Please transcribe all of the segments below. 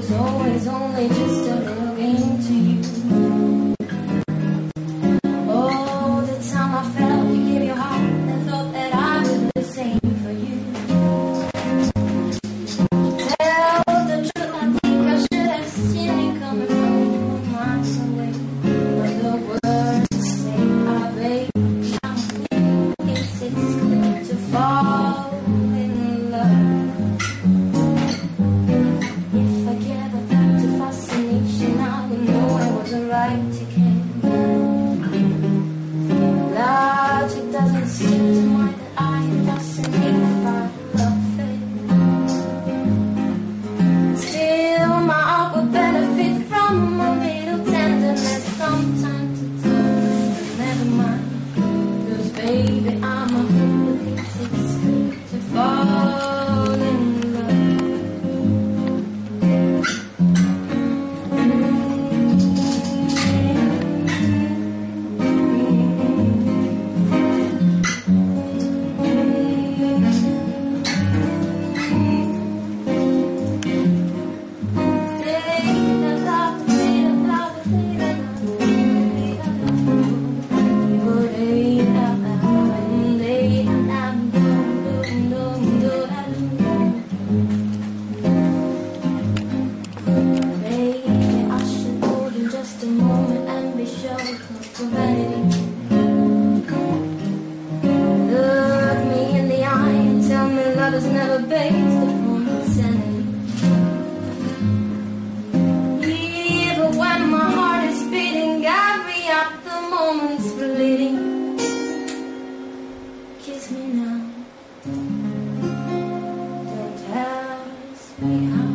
was always only just a little game to you. Oh, the time I felt you gave your heart and thought that I would do the same for you. Tell the truth, I think I should have seen it coming from miles away. But the words say, I beg, I think it's good to fall in love. If I gave a thought to fascination, I would know it was a right to care. Logic doesn't seem to mind that I am fascinated by love fate. Still, my heart would benefit from a little tenderness from time to time. But never mind, 'cause baby, I'm a fool who thinks it's good to fall in love. Is never based upon insanity. Even when my heart is beating, every up the moment's fleeting. Kiss me now, don't ask me how.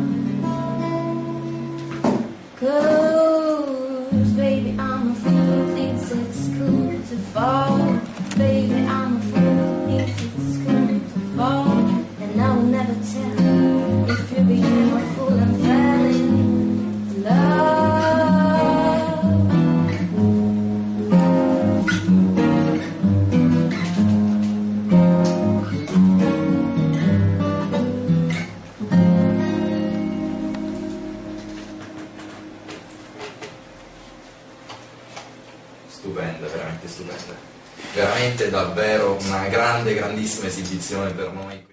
'Cause baby, I'm a fool who thinks it's cool to fall. Baby, I'm a fool who thinks it's cool to fall. And I will never tell if you became a fool and fell in love. Stupenda, veramente stupenda. Veramente davvero una grande, grandissima esibizione per noi.